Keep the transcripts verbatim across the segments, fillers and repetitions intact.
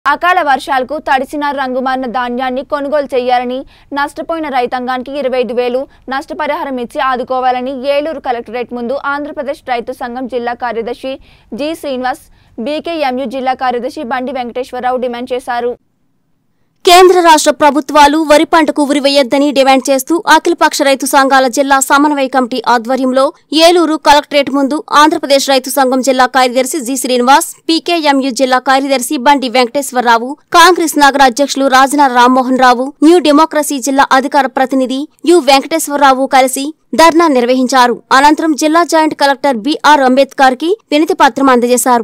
అకాల వర్షాలకు తడిసిన రంగుమారిన ధాన్యాన్ని కొనుగోలు చేయాలని నష్టపోయిన రైతాంగానికి ఇరవై ఐదు వేలు నష్టపరిహారం ఇచ్చి ఆదుకోవాలని ఏలూరు కలెక్టరేట్ ముందు ఆంధ్రప్రదేశ్ రైతు సంఘం జిల్లా కార్యదర్శి జి శ్రీనివాస్, బీకేఎంయు జిల్లా కార్యదర్శి బండి వెంకటేశ్వరరావు డిమాండ్ చేశారు. కేంద్ర రాష్ట్ర ప్రభుత్వాలు వరి పంటకు ఉరివేయొద్దని డిమాండ్ చేస్తూ అఖిలపక్ష రైతు సంఘాల జిల్లా సమన్వయ కమిటీ ఆధ్వర్యంలో ఏలూరు కలెక్టరేట్ ముందు ఆంధ్రప్రదేశ్ రైతు సంఘం జిల్లా కార్యదర్శి జి శ్రీనివాస్, పీకేఎంయు జిల్లా కార్యదర్శి బండి వెంకటేశ్వరరావు, కాంగ్రెస్ నగర అధ్యక్షులు రాజనాల రామ్మోహన్ రావు, న్యూ డెమోక్రసీ జిల్లా అధికార ప్రతినిధి యు వెంకటేశ్వరరావు కలిసి ధర్నా నిర్వహించారు. అనంతరం జిల్లా జాయింట్ కలెక్టర్ బిఆర్ అంబేద్కర్ కి వినతి పత్రం అందజేశారు.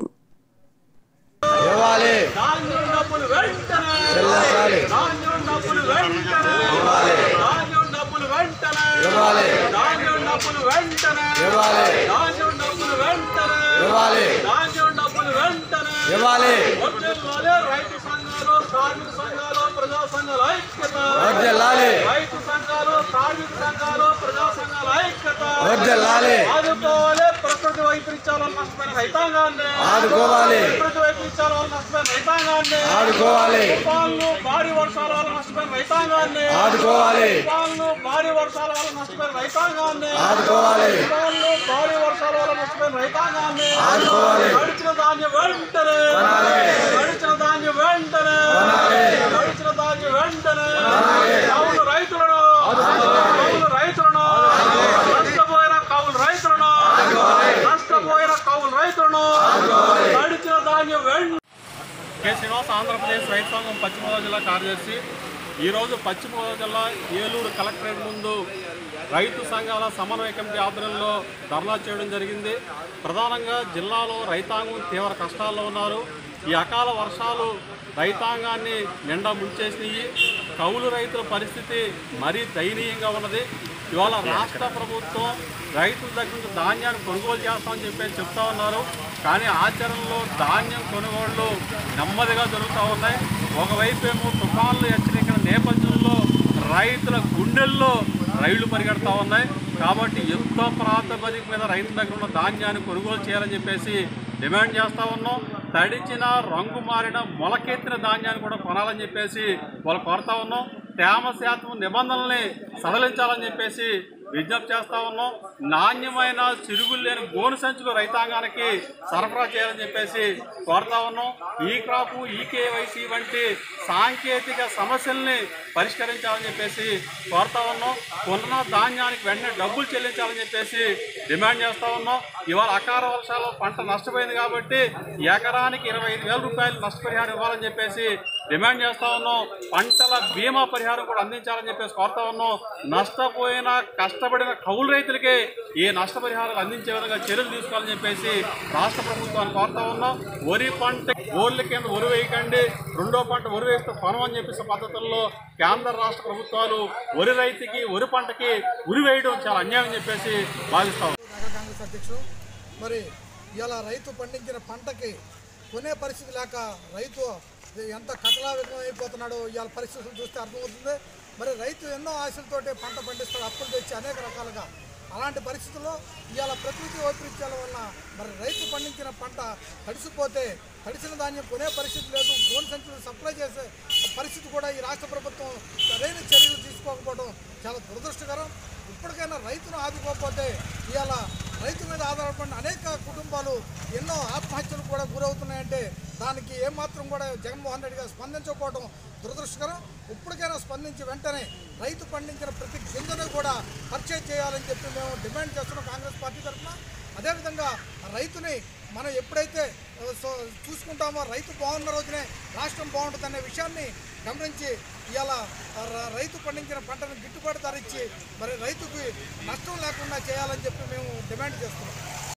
ప్రకృతి వైపరీత్యాలను నష్టపోయిన రైతాంగాన్ని ఆదుకోవాలి. ప్రకృతి వైపరీత్యాలను నష్టపోయిన రైతాంగాన్ని ఆదుకోవాలి. తుఫాన్లు భారీ వర్షాల వల్ల నష్టపోయిన రైతాంగాన్ని ఆదుకోవాలి. తుఫాన్లు భారీ వర్షాల వల్ల నష్టపోయిన రైతాంగాన్ని ఆదుకోవాలి. తుఫాన్లు భారీ వర్షాల వల్ల నష్టపోయిన రైతాంగాన్ని ఆదుకోవాలి. గడిచిన ధాన్యం వెంటనే గడిచిన ధాన్యం వెంటనే గడిచిన ధాన్యం వెంటనే కౌలు రైతులను కౌలు రైతులను నష్టపోయిన కౌలు రైతులను నష్టపోయిన కౌలు రైతులను గడిచిన ధాన్యం వెంటనే. కె శ్రీనివాస్, ఆంధ్రప్రదేశ్ రైతు సంఘం పశ్చిమ గోదావరి జిల్లా కార్యదర్శి. ఈరోజు పశ్చిమ గోదావరి జిల్లా ఏలూరు కలెక్టరేట్ ముందు రైతు సంఘాల సమన్వయ కమిటీ ఆధ్వర్యంలో ధర్నా చేయడం జరిగింది. ప్రధానంగా జిల్లాలో రైతాంగం తీవ్ర కష్టాల్లో ఉన్నారు. ఈ అకాల వర్షాలు రైతాంగాన్ని నిండా ముంచేసినాయి. కౌలు రైతుల పరిస్థితి మరీ దయనీయంగా ఉన్నది. ఇవాళ రాష్ట్ర ప్రభుత్వం రైతుల దగ్గర నుంచి ధాన్యాన్ని కొనుగోలు చేస్తామని చెప్పి చెప్తా ఉన్నారు. కానీ ఆచరణలో ధాన్యం కొనుగోళ్లు నెమ్మదిగా జరుగుతూ ఉన్నాయి. ఒకవైపు ఏమో తుఫాన్లు హెచ్చరికల నేపథ్యంలో రైతుల గుండెల్లో రైళ్లు పరిగెడతా ఉన్నాయి. కాబట్టి ఎంతో ప్రాతిపదిక మీద రైతుల దగ్గర ఉన్న ధాన్యాన్ని కొనుగోలు చేయాలని చెప్పేసి డిమాండ్ చేస్తూ ఉన్నాం. తడిచిన రంగు మారిన మొలకెత్తిన ధాన్యాన్ని కూడా కొనాలని చెప్పేసి వాళ్ళు కోరుతా ఉన్నాం. తేమ శాతం నిబంధనల్ని సడలించాలని చెప్పేసి విజ్ఞప్తి చేస్తూ ఉన్నాం. నాణ్యమైన చిరుగులు లేని గోను సంచులు రైతాంగానికి సరఫరా చేయాలని చెప్పేసి కోరుతా ఉన్నాం. ఈ క్రాపు, ఈ కేవైసీ వంటి సాంకేతిక సమస్యల్ని పరిష్కరించాలని చెప్పేసి కోరుతా ఉన్నాం. కొన్న ధాన్యానికి వెంటనే డబ్బులు చెల్లించాలని చెప్పేసి డిమాండ్ చేస్తూ ఉన్నాం. ఇవాళ అకాల వర్షాలు పంట నష్టపోయింది కాబట్టి ఎకరానికి ఇరవై ఐదు వేల రూపాయలు నష్టపరిహారం ఇవ్వాలని చెప్పేసి డిమాండ్ చేస్తూ ఉన్నాం. పంటల బీమా పరిహారం కూడా అందించాలని చెప్పేసి కోరుతా ఉన్నాం. నష్టపోయిన కష్టపడిన కౌలు రైతులకే ఈ నష్టపరిహారాలు అందించే విధంగా చర్యలు తీసుకోవాలని చెప్పేసి రాష్ట్ర ప్రభుత్వాన్ని కోరుతా ఉన్నాం. వరి పంట ఓర్ల కింద ఒరి వేయకండి, రెండో పంట ఒరి వేస్తే కొనమని చెప్పేసి పద్ధతుల్లో కేంద్ర రాష్ట్ర ప్రభుత్వాలు వరి రైతుకి వరి పంటకి ఉరి వేయడం చాలా అన్యాయం చెప్పేసి భావిస్తాం. కాంగ్రెస్ అధ్యక్షుడు, మరి ఇలా రైతు పండించిన పంటకి కొనే పరిస్థితి లేక రైతు ఎంత కటలావికం అయిపోతున్నాడో ఇవాళ పరిస్థితులు చూస్తే అర్థమవుతుంది. మరి రైతు ఎన్నో ఆశలతోటి పంట పండిస్తాడు, అప్పులు తెచ్చి అనేక రకాలుగా. అలాంటి పరిస్థితుల్లో ఇవాళ ప్రకృతి వైపరీత్యాల వల్ల మరి రైతు పండించిన పంట తడిసిపోతే తడిసిన ధాన్యం కొనే పరిస్థితి లేదు. గోను సంచులు సప్లై చేసే పరిస్థితి కూడా ఈ రాష్ట్ర ప్రభుత్వం సరైన చర్యలు తీసుకోకపోవడం చాలా దురదృష్టకరం. ఇప్పటికైనా రైతును ఆదుకోకపోతే ఇవాళ రైతు మీద ఆధారపడిన అనేక కుటుంబాలు ఎన్నో ఆత్మహత్యలు కూడా గురవుతున్నాయంటే దానికి ఏమాత్రం కూడా జగన్మోహన్ రెడ్డి గారు స్పందించకపోవడం దురదృష్టకరం. ఇప్పటికైనా స్పందించి వెంటనే రైతు పండించిన ప్రతి గింజను కూడా పర్చేజ్ చేయాలని చెప్పి మేము డిమాండ్ చేస్తున్నాం కాంగ్రెస్ పార్టీ తరఫున. అదేవిధంగా రైతుని మనం ఎప్పుడైతే చూసుకుంటామో రైతు బాగున్న రోజునే రాష్ట్రం బాగుంటుందనే విషయాన్ని గమనించి ఇవాళ రైతు పండించిన పంటను గిట్టుబాటు ధర ఇచ్చి మరి రైతుకి నష్టం లేకుండా చేయాలని చెప్పి మేము డిమాండ్ చేస్తున్నాం.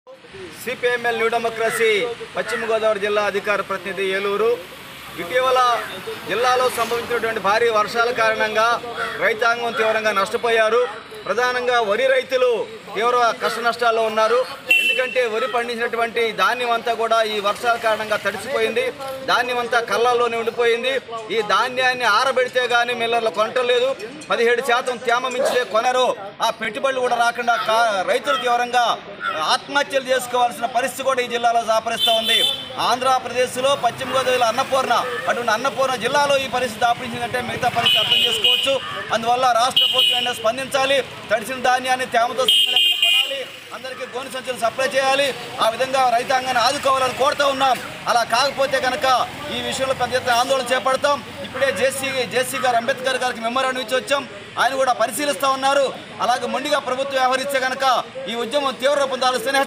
సిపిఎంఎల్ న్యూ డెమోక్రసీ పశ్చిమ గోదావరి జిల్లా అధికార ప్రతినిధి ఏలూరు. ఇటీవల జిల్లాలో సంభవించినటువంటి భారీ వర్షాల కారణంగా రైతాంగం తీవ్రంగా నష్టపోయారు. ప్రధానంగా వరి రైతులు తీవ్ర కష్ట నష్టాల్లో ఉన్నారు. ఎందుకంటే వరి పండించినటువంటి ధాన్యం అంతా కూడా ఈ వర్షాల కారణంగా తడిసిపోయింది. ధాన్యం అంతా కళ్ళల్లోనే ఉండిపోయింది. ఈ ధాన్యాన్ని ఆరబెడితే కానీ మిల్లర్లు కొనటలేదు. పదిహేడు శాతం తేమ మించితే కొనరు. ఆ పెట్టుబడులు కూడా రాకుండా రైతులు తీవ్రంగా ఆత్మహత్యలు చేసుకోవాల్సిన పరిస్థితి కూడా ఈ జిల్లాలో దాపరిస్తూ ఉంది. ఆంధ్రప్రదేశ్లో పశ్చిమ గోదావరి అన్నపూర్ణ అటువంటి అన్నపూర్ణ జిల్లాలో ఈ పరిస్థితి దాపించిందంటే మిగతా పరిస్థితి అర్థం చేసుకోవచ్చు. అందువల్ల రాష్ట్ర ప్రభుత్వం స్పందించాలి. తడిసిన ధాన్యాన్ని తేమతో కొనాలి, అందరికీ గోనె సంచులు సప్లై చేయాలి. ఆ విధంగా రైతాంగాన్ని ఆదుకోవాలని కోరుతూ ఉన్నాం. అలా కాకపోతే కనుక ఈ విషయంలో పెద్ద ఎత్తున ఆందోళన చేపడతాం. ఇప్పుడే జేసీ జేసీ గారు అంబేద్కర్ గారికి మెమోరాండం ఇచ్చి వచ్చాం. ఆయన కూడా పరిశీలిస్తూ ఉన్నారు. అలాగే మొండిగా ప్రభుత్వం వ్యవహరిస్తే కనుక ఈ ఉద్యమం తీవ్ర రూపం దాల్స్తేనే